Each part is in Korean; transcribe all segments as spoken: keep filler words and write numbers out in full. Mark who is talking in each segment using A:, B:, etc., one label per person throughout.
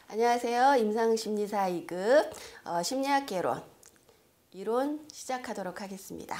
A: 안녕하세요. 임상심리사 이 급 어, 심리학 개론 이론 시작하도록 하겠습니다.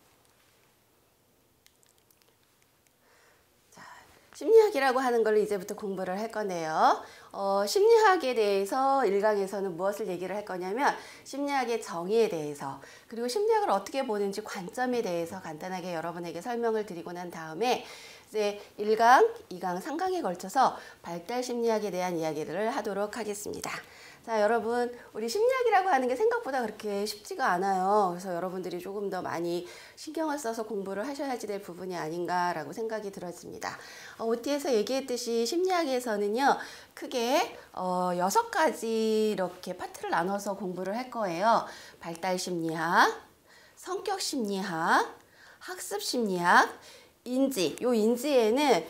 A: 자, 심리학이라고 하는 걸로 이제부터 공부를 할 건데요. 어, 심리학에 대해서 일 강에서는 무엇을 얘기를 할 거냐면 심리학의 정의에 대해서, 그리고 심리학을 어떻게 보는지 관점에 대해서 간단하게 여러분에게 설명을 드리고 난 다음에 이제 일 강, 이 강, 삼 강에 걸쳐서 발달 심리학에 대한 이야기를 하도록 하겠습니다. 자, 여러분, 우리 심리학이라고 하는 게 생각보다 그렇게 쉽지가 않아요. 그래서 여러분들이 조금 더 많이 신경을 써서 공부를 하셔야지 될 부분이 아닌가라고 생각이 들어집니다. 어, 오티에서 얘기했듯이 심리학에서는요, 크게 어, 여섯 가지 이렇게 파트를 나눠서 공부를 할 거예요. 발달 심리학, 성격 심리학, 학습 심리학, 인지, 요 인지에는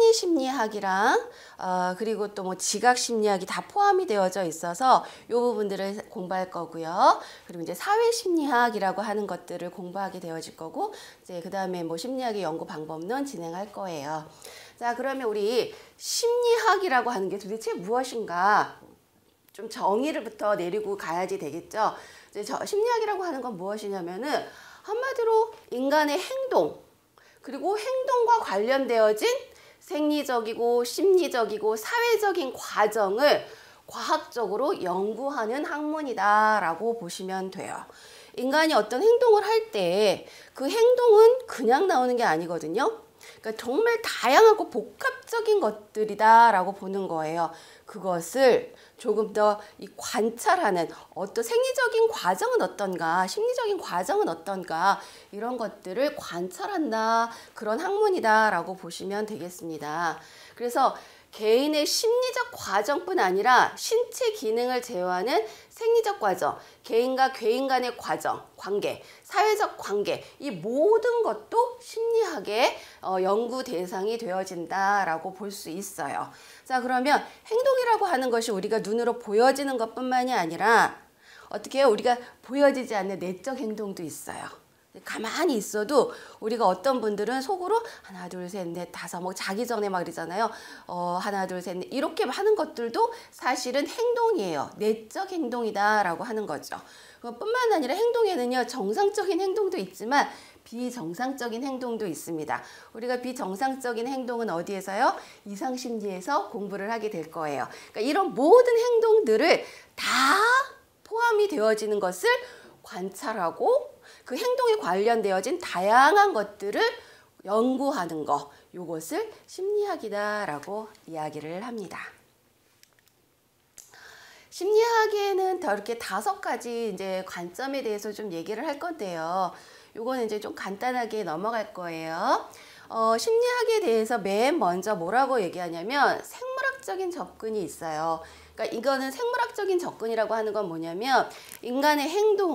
A: 생리심리학이랑 어, 그리고 또 뭐 지각심리학이 다 포함이 되어져 있어서 요 부분들을 공부할 거고요. 그리고 이제 사회심리학이라고 하는 것들을 공부하게 되어질 거고, 이제 그 다음에 뭐 심리학의 연구 방법론 진행할 거예요. 자, 그러면 우리 심리학이라고 하는 게 도대체 무엇인가? 좀 정의를부터 내리고 가야지 되겠죠. 이제 저 심리학이라고 하는 건 무엇이냐면은 한마디로 인간의 행동, 그리고 행동과 관련되어진 생리적이고 심리적이고 사회적인 과정을 과학적으로 연구하는 학문이다라고 보시면 돼요. 인간이 어떤 행동을 할 때 그 행동은 그냥 나오는 게 아니거든요. 그러니까 정말 다양하고 복합적인 것들이다라고 보는 거예요. 그것을 조금 더 이 관찰하는 어떤 생리적인 과정은 어떤가, 심리적인 과정은 어떤가, 이런 것들을 관찰한다, 그런 학문이다라고 보시면 되겠습니다. 그래서 개인의 심리적 과정뿐 아니라 신체 기능을 제어하는 생리적 과정, 개인과 개인 간의 과정, 관계, 사회적 관계, 이 모든 것도 심리학의 어, 연구 대상이 되어진다라고 볼 수 있어요. 자, 그러면 행동이라고 하는 것이 우리가 눈으로 보여지는 것뿐만이 아니라 어떻게 해요? 우리가 보여지지 않는 내적 행동도 있어요. 가만히 있어도 우리가 어떤 분들은 속으로 하나 둘 셋 넷 다섯 뭐 자기 전에 막 이러잖아요. 어, 하나 둘 셋 넷 이렇게 하는 것들도 사실은 행동이에요. 내적 행동이다라고 하는 거죠. 뿐만 아니라 행동에는요, 정상적인 행동도 있지만 비정상적인 행동도 있습니다. 우리가 비정상적인 행동은 어디에서요? 이상심리에서 공부를 하게 될 거예요. 그러니까 이런 모든 행동들을 다 포함이 되어지는 것을 관찰하고 그 행동에 관련되어진 다양한 것들을 연구하는 것, 요것을 심리학이다라고 이야기를 합니다. 심리학에는 더 이렇게 다섯 가지 이제 관점에 대해서 좀 얘기를 할 건데요. 요거는 이제 좀 간단하게 넘어갈 거예요. 어, 심리학에 대해서 맨 먼저 뭐라고 얘기하냐면 생물학적인 접근이 있어요. 그러니까 이거는 생물학적인 접근이라고 하는 건 뭐냐면 인간의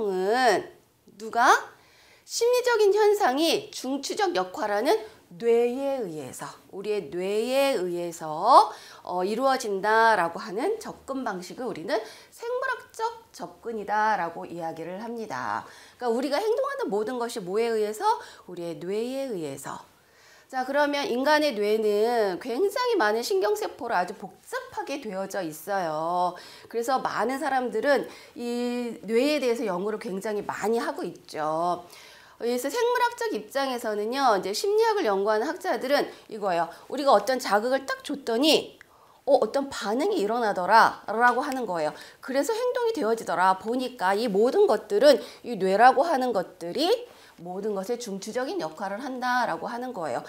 A: 행동은 누가? 심리적인 현상이 중추적 역할하는 뇌에 의해서, 우리의 뇌에 의해서 어, 이루어진다라고 하는 접근 방식을 우리는 생물학적 접근이다라고 이야기를 합니다. 그러니까 우리가 행동하는 모든 것이 뭐에 의해서? 우리의 뇌에 의해서. 자, 그러면 인간의 뇌는 굉장히 많은 신경세포로 아주 복잡하게 되어져 있어요. 그래서 많은 사람들은 이 뇌에 대해서 연구를 굉장히 많이 하고 있죠. 그래서 생물학적 입장에서는요, 이제 심리학을 연구하는 학자들은 이거예요. 우리가 어떤 자극을 딱 줬더니 어, 어떤 반응이 일어나더라 라고 하는 거예요. 그래서 행동이 되어지더라. 보니까 이 모든 것들은 이 뇌라고 하는 것들이 모든 것에 중추적인 역할을 한다라고 하는 거예요.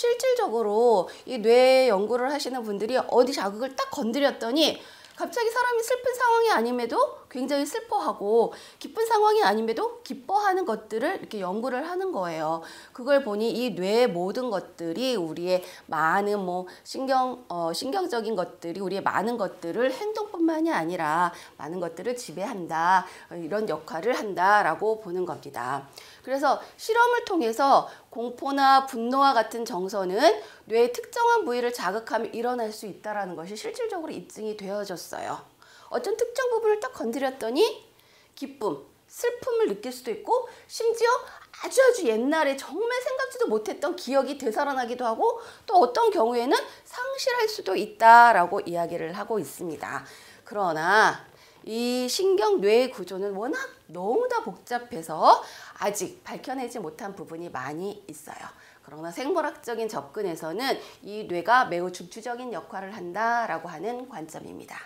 A: 실질적으로 이 뇌 연구를 하시는 분들이 어디 자극을 딱 건드렸더니 갑자기 사람이 슬픈 상황이 아님에도 굉장히 슬퍼하고 기쁜 상황이 아님에도 기뻐하는 것들을 이렇게 연구를 하는 거예요. 그걸 보니 이 뇌의 모든 것들이 우리의 많은 뭐 신경, 어, 신경적인 것들이 우리의 많은 것들을 행동뿐만이 아니라 많은 것들을 지배한다. 이런 역할을 한다라고 보는 겁니다. 그래서 실험을 통해서 공포나 분노와 같은 정서는 뇌의 특정한 부위를 자극하면 일어날 수 있다는 것이 실질적으로 입증이 되어졌어요. 어떤 특정 부분을 딱 건드렸더니 기쁨, 슬픔을 느낄 수도 있고 심지어 아주 아주 옛날에 정말 생각지도 못했던 기억이 되살아나기도 하고 또 어떤 경우에는 상실할 수도 있다라고 이야기를 하고 있습니다. 그러나 이 신경뇌의 구조는 워낙 너무나 복잡해서 아직 밝혀내지 못한 부분이 많이 있어요. 그러나 생물학적인 접근에서는 이 뇌가 매우 중추적인 역할을 한다라고 하는 관점입니다.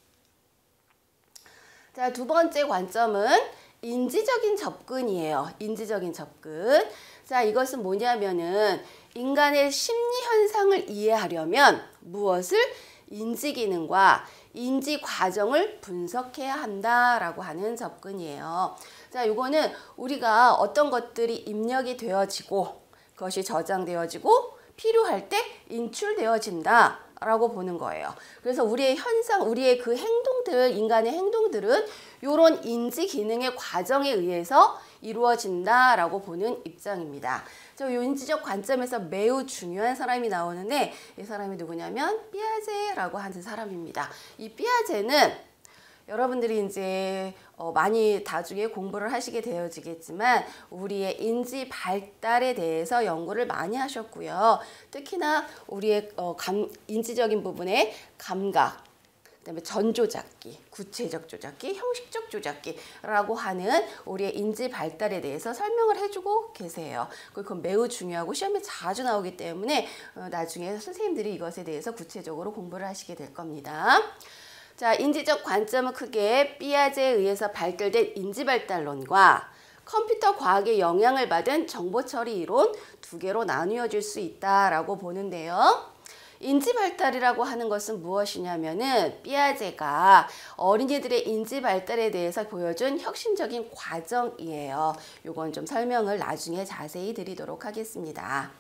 A: 자, 두 번째 관점은 인지적인 접근이에요. 인지적인 접근. 자, 이것은 뭐냐면은 인간의 심리 현상을 이해하려면 무엇을? 인지 기능과 인지 과정을 분석해야 한다라고 하는 접근이에요. 자, 이거는 우리가 어떤 것들이 입력이 되어지고 그것이 저장되어지고 필요할 때 인출되어진다 라고 보는 거예요. 그래서 우리의 현상, 우리의 그 행동들, 인간의 행동들은 이런 인지 기능의 과정에 의해서 이루어진다라고 보는 입장입니다. 저 인지적 관점에서 매우 중요한 사람이 나오는데 이 사람이 누구냐면 피아제라고 하는 사람입니다. 이 피아제는 여러분들이 이제 어 많이 나중에 공부를 하시게 되어지겠지만 우리의 인지 발달에 대해서 연구를 많이 하셨고요. 특히나 우리의 어 감, 인지적인 부분의 감각, 그다음에 전조작기, 구체적 조작기, 형식적 조작기라고 하는 우리의 인지 발달에 대해서 설명을 해주고 계세요. 그건 매우 중요하고 시험에 자주 나오기 때문에 어 나중에 선생님들이 이것에 대해서 구체적으로 공부를 하시게 될 겁니다. 자, 인지적 관점은 크게 피아제에 의해서 발달된 인지발달론과 컴퓨터 과학의 영향을 받은 정보처리 이론 두 개로 나누어질 수 있다라고 보는데요. 인지발달이라고 하는 것은 무엇이냐면은 피아제가 어린이들의 인지발달에 대해서 보여준 혁신적인 과정이에요. 요건 좀 설명을 나중에 자세히 드리도록 하겠습니다.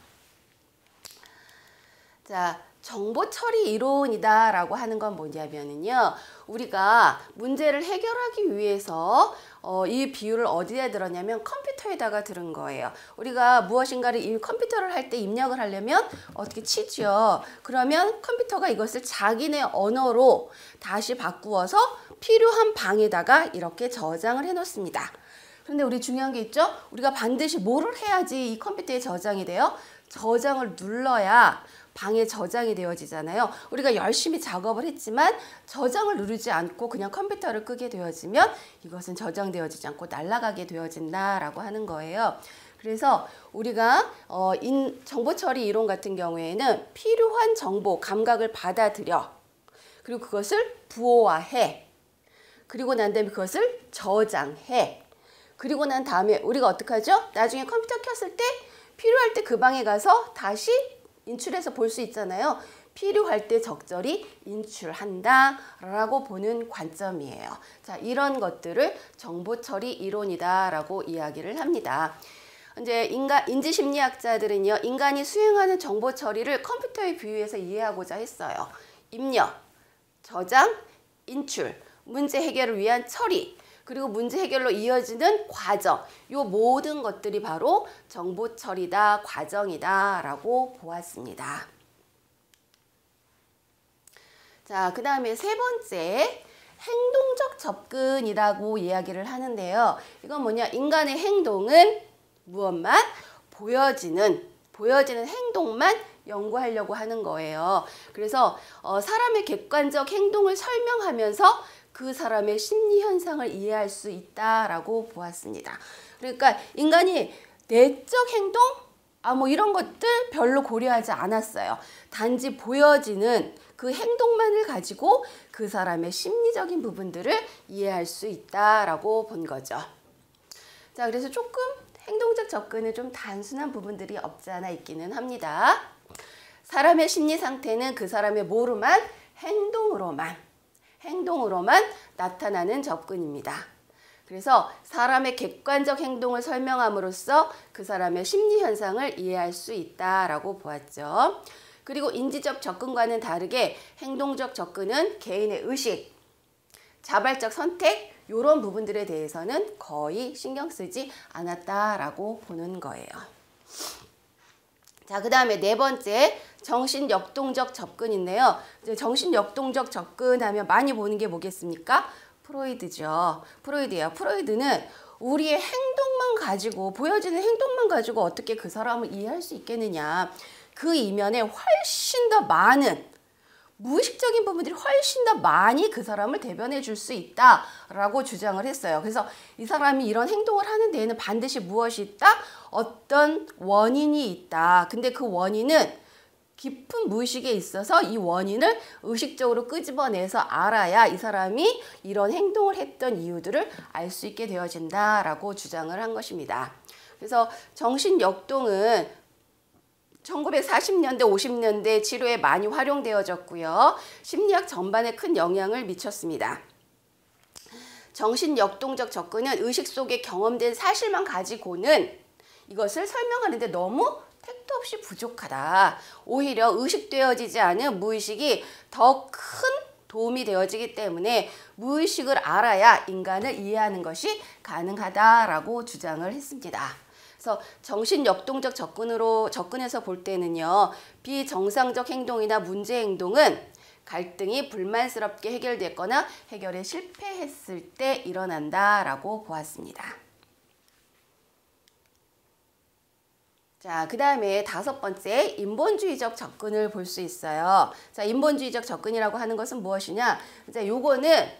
A: 자, 정보 처리 이론이다 라고 하는 건 뭐냐면요. 우리가 문제를 해결하기 위해서 어, 이 비유를 어디에 들었냐면 컴퓨터에다가 들은 거예요. 우리가 무엇인가를 이 컴퓨터를 할 때 입력을 하려면 어떻게 치죠. 그러면 컴퓨터가 이것을 자기네 언어로 다시 바꾸어서 필요한 방에다가 이렇게 저장을 해 놓습니다. 그런데 우리 중요한 게 있죠. 우리가 반드시 뭐를 해야지 이 컴퓨터에 저장이 돼요? 저장을 눌러야 방에 저장이 되어지잖아요. 우리가 열심히 작업을 했지만 저장을 누르지 않고 그냥 컴퓨터를 끄게 되어지면 이것은 저장되어지지 않고 날아가게 되어진다라고 하는 거예요. 그래서 우리가 어, 인, 정보 처리 이론 같은 경우에는 필요한 정보, 감각을 받아들여 그리고 그것을 부호화해 그리고 난 다음에 그것을 저장해 그리고 난 다음에 우리가 어떻게 하죠? 나중에 컴퓨터 켰을 때 필요할 때 그 방에 가서 다시 인출해서 볼 수 있잖아요. 필요할 때 적절히 인출한다 라고 보는 관점이에요. 자, 이런 것들을 정보 처리 이론이다 라고 이야기를 합니다. 이제 인간, 인지심리학자들은요, 인간이 수행하는 정보 처리를 컴퓨터에 비유해서 이해하고자 했어요. 입력, 저장, 인출, 문제 해결을 위한 처리, 그리고 문제 해결로 이어지는 과정, 이 모든 것들이 바로 정보 처리다, 과정이다 라고 보았습니다. 자, 그 다음에 세 번째, 행동적 접근이라고 이야기를 하는데요. 이건 뭐냐, 인간의 행동은 무엇만? 보여지는, 보여지는 행동만 연구하려고 하는 거예요. 그래서 어, 사람의 객관적 행동을 설명하면서 그 사람의 심리 현상을 이해할 수 있다라고 보았습니다. 그러니까 인간이 내적 행동? 아, 뭐 이런 것들 별로 고려하지 않았어요. 단지 보여지는 그 행동만을 가지고 그 사람의 심리적인 부분들을 이해할 수 있다라고 본 거죠. 자, 그래서 조금 행동적 접근은 좀 단순한 부분들이 없지 않아 있기는 합니다. 사람의 심리 상태는 그 사람의 뭐로만? 행동으로만. 행동으로만 나타나는 접근입니다. 그래서 사람의 객관적 행동을 설명함으로써 그 사람의 심리 현상을 이해할 수 있다라고 보았죠. 그리고 인지적 접근과는 다르게 행동적 접근은 개인의 의식, 자발적 선택 이런 부분들에 대해서는 거의 신경 쓰지 않았다라고 보는 거예요. 자, 그 다음에 네 번째, 정신역동적 접근인데요. 이제 정신역동적 접근하면 많이 보는 게 뭐겠습니까? 프로이드죠. 프로이드예요. 프로이드는 우리의 행동만 가지고, 보여지는 행동만 가지고 어떻게 그 사람을 이해할 수 있겠느냐. 그 이면에 훨씬 더 많은 무의식적인 부분들이 훨씬 더 많이 그 사람을 대변해 줄 수 있다라고 주장을 했어요. 그래서 이 사람이 이런 행동을 하는 데에는 반드시 무엇이 있다? 어떤 원인이 있다. 근데 그 원인은 깊은 무의식에 있어서 이 원인을 의식적으로 끄집어내서 알아야 이 사람이 이런 행동을 했던 이유들을 알 수 있게 되어진다라고 주장을 한 것입니다. 그래서 정신역동은 천구백사십 년대, 오십 년대 치료에 많이 활용되어졌고요. 심리학 전반에 큰 영향을 미쳤습니다. 정신역동적 접근은 의식 속에 경험된 사실만 가지고는 이것을 설명하는데 너무 택도 없이 부족하다. 오히려 의식되어지지 않은 무의식이 더 큰 도움이 되어지기 때문에 무의식을 알아야 인간을 이해하는 것이 가능하다라고 주장을 했습니다. 그래서 정신역동적 접근으로 접근해서 볼 때는요, 비정상적 행동이나 문제 행동은 갈등이 불만스럽게 해결됐거나 해결에 실패했을 때 일어난다라고 보았습니다. 자, 그 다음에 다섯 번째, 인본주의적 접근을 볼 수 있어요. 자, 인본주의적 접근이라고 하는 것은 무엇이냐? 자, 요거는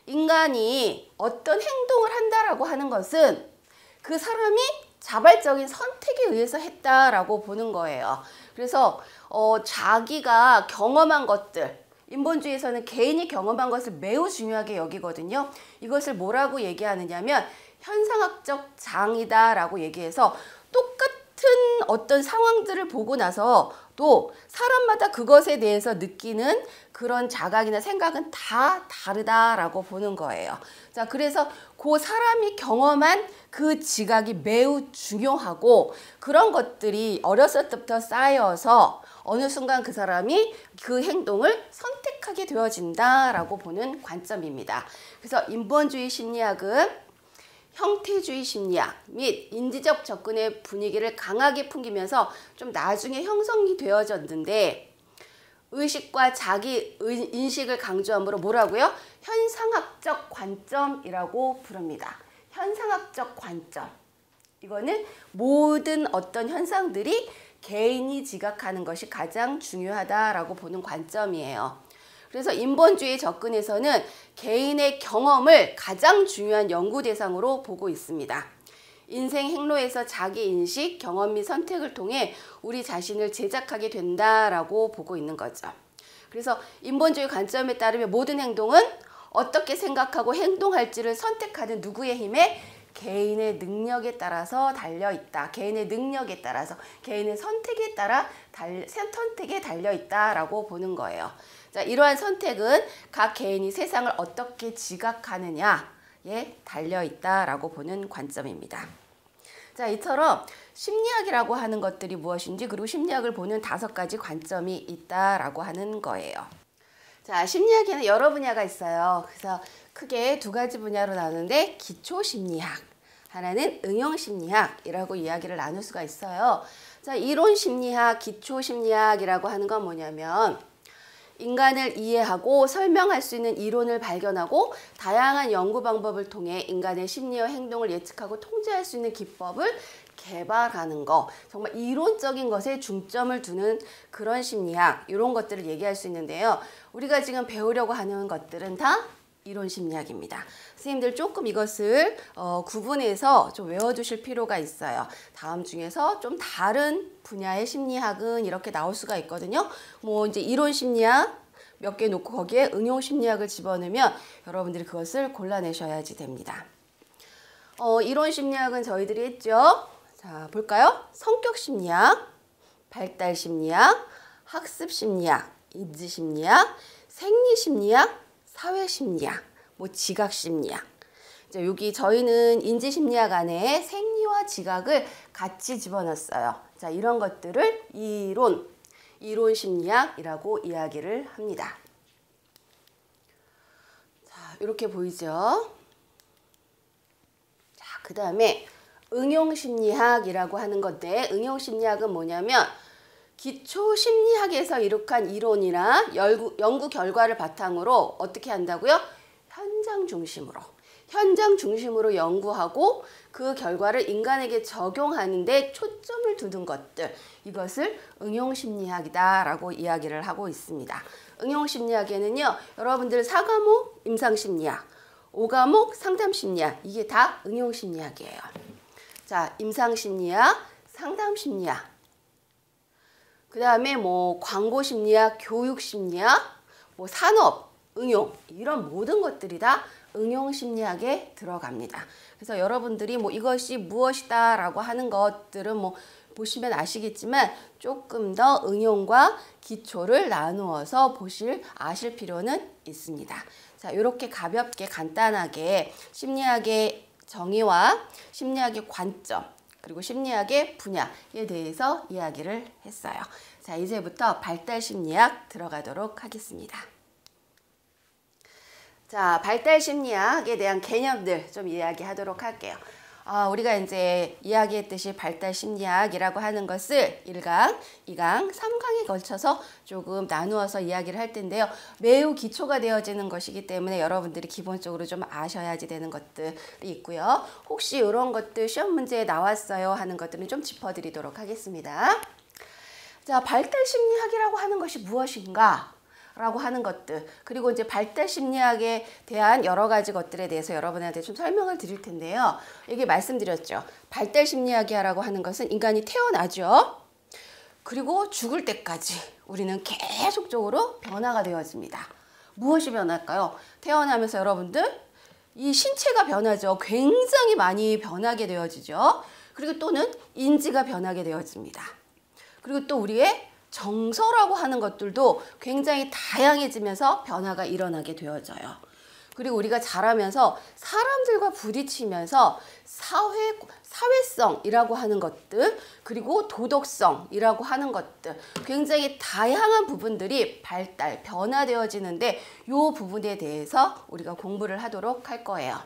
A: 인간이 어떤 행동을 한다라고 하는 것은 그 사람이 자발적인 선택에 의해서 했다라고 보는 거예요. 그래서 어, 자기가 경험한 것들, 인본주의에서는 개인이 경험한 것을 매우 중요하게 여기거든요. 이것을 뭐라고 얘기하느냐면 현상학적 장이다라고 얘기해서 똑같은 어떤 상황들을 보고 나서 또 사람마다 그것에 대해서 느끼는 그런 자각이나 생각은 다 다르다라고 보는 거예요. 자, 그래서 그 사람이 경험한 그 지각이 매우 중요하고 그런 것들이 어렸을 때부터 쌓여서 어느 순간 그 사람이 그 행동을 선택하게 되어진다라고 보는 관점입니다. 그래서 인본주의 심리학은 형태주의 심리학 및 인지적 접근의 분위기를 강하게 풍기면서 좀 나중에 형성이 되어졌는데 의식과 자기 인식을 강조함으로 뭐라고요? 현상학적 관점이라고 부릅니다. 현상학적 관점. 이거는 모든 어떤 현상들이 개인이 지각하는 것이 가장 중요하다라고 보는 관점이에요. 그래서 인본주의 접근에서는 개인의 경험을 가장 중요한 연구 대상으로 보고 있습니다. 인생 행로에서 자기 인식, 경험 및 선택을 통해 우리 자신을 제작하게 된다라고 보고 있는 거죠. 그래서 인본주의 관점에 따르면 모든 행동은 어떻게 생각하고 행동할지를 선택하는 누구의 힘에? 개인의 능력에 따라서 달려있다. 개인의 능력에 따라서, 개인의 선택에 따라 달, 선택에 달려있다라고 보는 거예요. 자, 이러한 선택은 각 개인이 세상을 어떻게 지각하느냐에 달려있다라고 보는 관점입니다. 자, 이처럼 심리학이라고 하는 것들이 무엇인지 그리고 심리학을 보는 다섯 가지 관점이 있다라고 하는 거예요. 자, 심리학에는 여러 분야가 있어요. 그래서 크게 두 가지 분야로 나누는데 기초심리학, 하나는 응용심리학이라고 이야기를 나눌 수가 있어요. 자, 이론심리학, 기초심리학이라고 하는 건 뭐냐면 인간을 이해하고 설명할 수 있는 이론을 발견하고 다양한 연구 방법을 통해 인간의 심리와 행동을 예측하고 통제할 수 있는 기법을 개발하는 거, 정말 이론적인 것에 중점을 두는 그런 심리학, 이런 것들을 얘기할 수 있는데요. 우리가 지금 배우려고 하는 것들은 다 이론 심리학입니다. 선생님들 조금 이것을 어, 구분해서 좀 외워두실 필요가 있어요. 다음 중에서 좀 다른 분야의 심리학은 이렇게 나올 수가 있거든요. 뭐 이제 이론 심리학 몇 개 놓고 거기에 응용 심리학을 집어넣으면 여러분들이 그것을 골라내셔야지 됩니다. 어, 이론 심리학은 저희들이 했죠. 자, 볼까요? 성격 심리학, 발달 심리학, 학습 심리학, 인지 심리학, 생리 심리학, 사회 심리학, 뭐 지각 심리학. 이제 여기 저희는 인지 심리학 안에 생리와 지각을 같이 집어넣었어요. 자, 이런 것들을 이론, 이론 심리학이라고 이야기를 합니다. 자, 이렇게 보이죠? 자, 그 다음에 응용 심리학이라고 하는 건데, 응용 심리학은 뭐냐면 기초 심리학에서 이룩한 이론이나 연구, 연구 결과를 바탕으로 어떻게 한다고요? 현장 중심으로. 현장 중심으로 연구하고 그 결과를 인간에게 적용하는 데 초점을 두는 것들. 이것을 응용심리학이다라고 이야기를 하고 있습니다. 응용심리학에는요, 여러분들 사 과목 임상심리학, 오 과목 상담심리학, 이게 다 응용심리학이에요. 자, 임상심리학, 상담심리학, 그 다음에 뭐 광고심리학, 교육심리학, 뭐 산업, 응용, 이런 모든 것들이 다 응용심리학에 들어갑니다. 그래서 여러분들이 뭐 이것이 무엇이다 라고 하는 것들은 뭐 보시면 아시겠지만 조금 더 응용과 기초를 나누어서 보실, 아실 필요는 있습니다. 자, 이렇게 가볍게 간단하게 심리학의 정의와 심리학의 관점, 그리고 심리학의 분야에 대해서 이야기를 했어요. 자, 이제부터 발달심리학 들어가도록 하겠습니다. 자, 발달심리학에 대한 개념들 좀 이야기하도록 할게요. 아, 우리가 이제 이야기했듯이 발달심리학이라고 하는 것을 일 강, 이 강, 삼 강에 걸쳐서 조금 나누어서 이야기를 할 텐데요. 매우 기초가 되어지는 것이기 때문에 여러분들이 기본적으로 좀 아셔야지 되는 것들이 있고요. 혹시 이런 것들 시험 문제에 나왔어요 하는 것들은 좀 짚어드리도록 하겠습니다. 자, 발달심리학이라고 하는 것이 무엇인가? 라고 하는 것들, 그리고 이제 발달심리학에 대한 여러 가지 것들에 대해서 여러분한테 좀 설명을 드릴 텐데요. 여기 말씀드렸죠. 발달심리학이라고 하는 것은 인간이 태어나죠. 그리고 죽을 때까지 우리는 계속적으로 변화가 되어집니다. 무엇이 변할까요? 태어나면서 여러분들 이 신체가 변하죠. 굉장히 많이 변하게 되어지죠. 그리고 또는 인지가 변하게 되어집니다. 그리고 또 우리의 정서라고 하는 것들도 굉장히 다양해지면서 변화가 일어나게 되어져요. 그리고 우리가 자라면서 사람들과 부딪히면서 사회, 사회성이라고 하는 것들, 그리고 도덕성이라고 하는 것들, 굉장히 다양한 부분들이 발달, 변화되어지는데 이 부분에 대해서 우리가 공부를 하도록 할 거예요.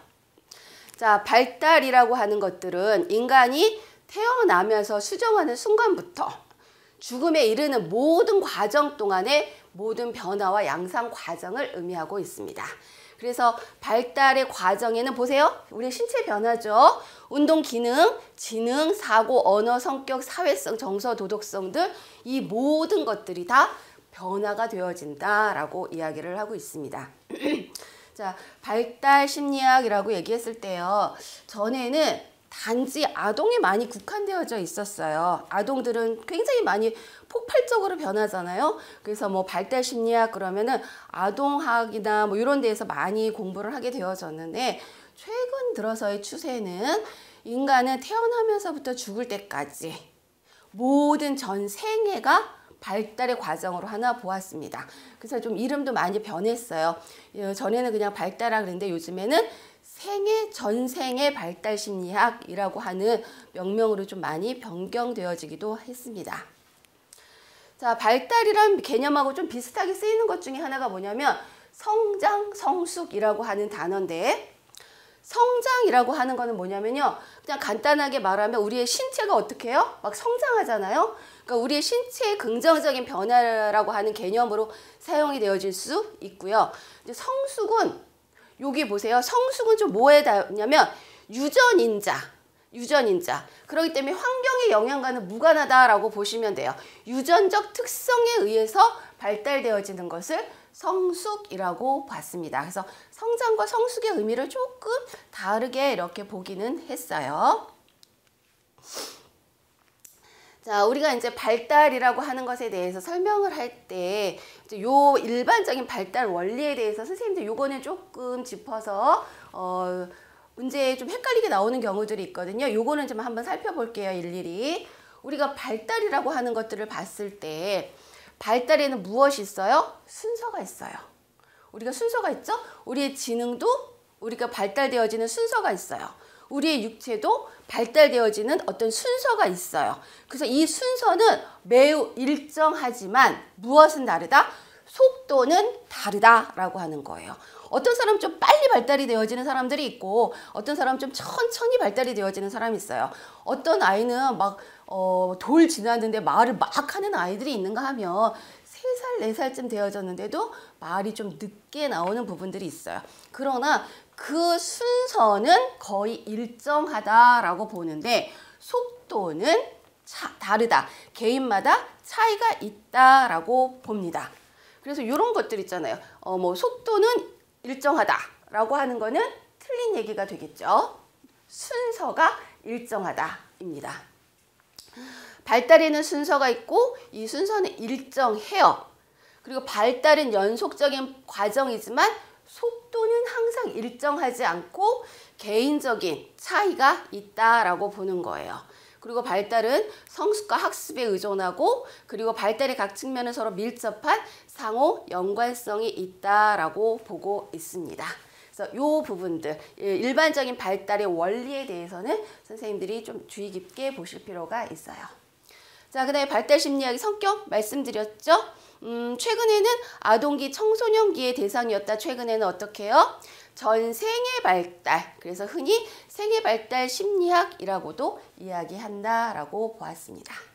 A: 자, 발달이라고 하는 것들은 인간이 태어나면서 수정하는 순간부터 죽음에 이르는 모든 과정 동안의 모든 변화와 양상 과정을 의미하고 있습니다. 그래서 발달의 과정에는 보세요. 우리 신체 변화죠. 운동 기능, 지능, 사고, 언어, 성격, 사회성, 정서, 도덕성들 이 모든 것들이 다 변화가 되어진다라고 이야기를 하고 있습니다. 자, 발달 심리학이라고 얘기했을 때요. 전에는 단지 아동에 많이 국한되어져 있었어요. 아동들은 굉장히 많이 폭발적으로 변하잖아요. 그래서 뭐 발달 심리학 그러면은 아동학이나 뭐 이런 데에서 많이 공부를 하게 되어졌는데 최근 들어서의 추세는 인간은 태어나면서부터 죽을 때까지 모든 전 생애가 발달의 과정으로 하나 보았습니다. 그래서 좀 이름도 많이 변했어요. 전에는 그냥 발달학 그랬는데 요즘에는 생애 전생의 발달 심리학이라고 하는 명명으로 좀 많이 변경되어지기도 했습니다. 자, 발달이란 개념하고 좀 비슷하게 쓰이는 것 중에 하나가 뭐냐면 성장, 성숙이라고 하는 단어인데 성장이라고 하는 거는 뭐냐면요. 그냥 간단하게 말하면 우리의 신체가 어떻게 해요? 막 성장하잖아요. 그러니까 우리의 신체의 긍정적인 변화라고 하는 개념으로 사용이 되어질 수 있고요. 이제 성숙은 여기 보세요. 성숙은 좀 뭐에 닿냐면 유전인자, 유전인자. 그렇기 때문에 환경의 영향과는 무관하다라고 보시면 돼요. 유전적 특성에 의해서 발달되어지는 것을 성숙이라고 봤습니다. 그래서 성장과 성숙의 의미를 조금 다르게 이렇게 보기는 했어요. 자, 우리가 이제 발달이라고 하는 것에 대해서 설명을 할 때 요 일반적인 발달 원리에 대해서 선생님들 요거는 조금 짚어서 어, 문제에 좀 헷갈리게 나오는 경우들이 있거든요. 요거는 좀 한번 살펴볼게요. 일일이. 우리가 발달이라고 하는 것들을 봤을 때 발달에는 무엇이 있어요? 순서가 있어요. 우리가 순서가 있죠? 우리의 지능도 우리가 발달되어지는 순서가 있어요. 우리의 육체도 발달되어지는 어떤 순서가 있어요. 그래서 이 순서는 매우 일정하지만 무엇은 다르다? 속도는 다르다라고 하는 거예요. 어떤 사람은 좀 빨리 발달이 되어지는 사람들이 있고 어떤 사람은 좀 천천히 발달이 되어지는 사람이 있어요. 어떤 아이는 막 어, 돌 지났는데 말을 막 하는 아이들이 있는가 하면 세 살, 네 살쯤 되어졌는데도 말이 좀 늦게 나오는 부분들이 있어요. 그러나 그 순서는 거의 일정하다라고 보는데 속도는 차, 다르다. 개인마다 차이가 있다라고 봅니다. 그래서 이런 것들 있잖아요. 어, 뭐 속도는 일정하다라고 하는 거는 틀린 얘기가 되겠죠. 순서가 일정하다입니다. 발달에는 순서가 있고 이 순서는 일정해요. 그리고 발달은 연속적인 과정이지만 속도는 항상 일정하지 않고 개인적인 차이가 있다라고 보는 거예요. 그리고 발달은 성숙과 학습에 의존하고 그리고 발달의 각 측면은 서로 밀접한 상호 연관성이 있다라고 보고 있습니다. 그래서 이 부분들, 일반적인 발달의 원리에 대해서는 선생님들이 좀 주의 깊게 보실 필요가 있어요. 자, 그 다음에 발달 심리학의 성격 말씀드렸죠? 음, 최근에는 아동기, 청소년기의 대상이었다. 최근에는 어떻게 해요? 전생의 발달, 그래서 흔히 생애 발달 심리학이라고도 이야기한다라고 보았습니다.